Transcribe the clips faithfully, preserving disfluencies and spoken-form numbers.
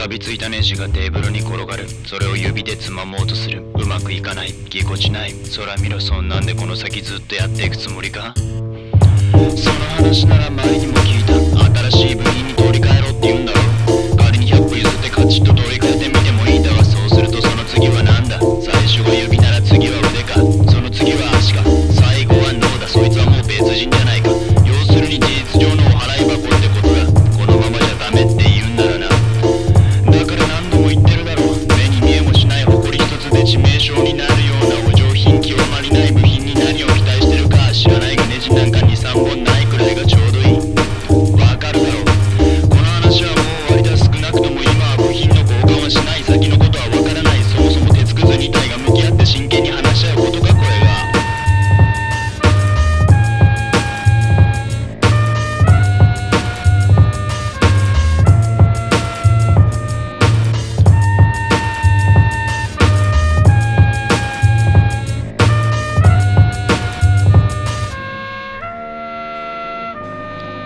錆びついたネジがテーブルに転がる。それを指でつまもうとする。うまくいかない。ぎこちない。空見ろ、そんなんでこの先ずっとやっていくつもりか。その話なら前にも聞いた。新しい部品に取り替えろって言うんだろ。仮にひゃっぽ譲ってカチッと取り替えてみてもいい。だがそうするとその次はなんだ。最初が指なら次は腕か。その次は足か。最後は脳だ。そいつはもう別人じゃないか。要するに事実上のお払い箱ってことだ。このままじゃダメって言うんならな。だから何度も言ってるだろう。目に見えもしない埃一つで致命傷になるようなお上品極まりない部品に何を期待してるか知らないが、ネジなんかにさんぼんないくらいがちょうどいい。わかるだろう。この話はもう終わりだ。少なくとも今は部品の交換はしない。先のことはわからない。そもそも鉄くずに体が向き合って真剣に話し合うことか、これが。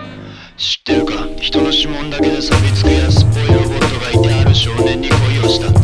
知ってるか。人の指紋だけで錆びつく安っぽいロボットがいて、ある少年に恋をした。